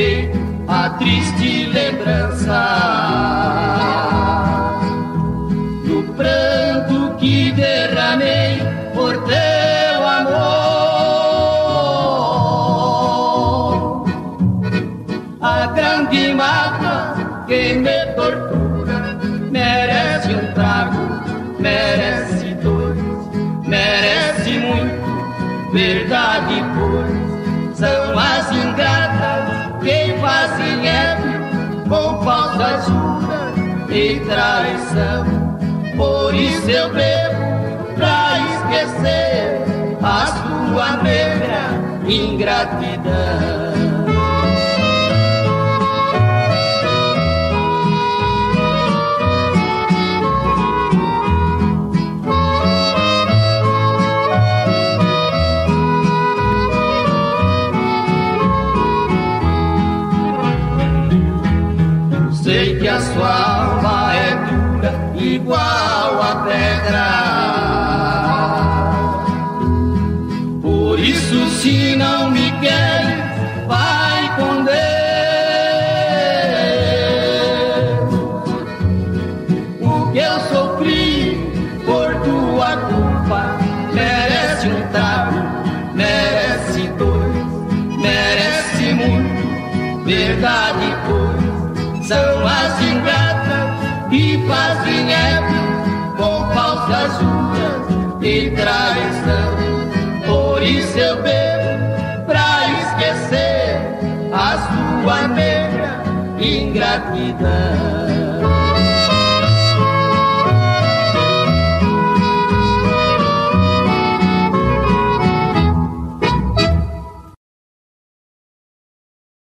peito a triste lembrança. No pranto que derramei por teu amor, a grande mágoa que me tortura merece um trago, merece dois, merece muito, verdade, pois são as ingratas que fazem ébrio com falsas juras e traição. Por isso eu bebo pra esquecer a sua negra ingratidão. Sei que a sua alma é dura, igual a pedra. Por isso, se não me queres, vai com Deus. O que eu sofri por tua culpa merece um trago, merece dois, merece muito, verdade, pois são as ingratas que fazem ébrio com falsas juras e traição. Por isso eu bebo pra esquecer a sua negra ingratidão.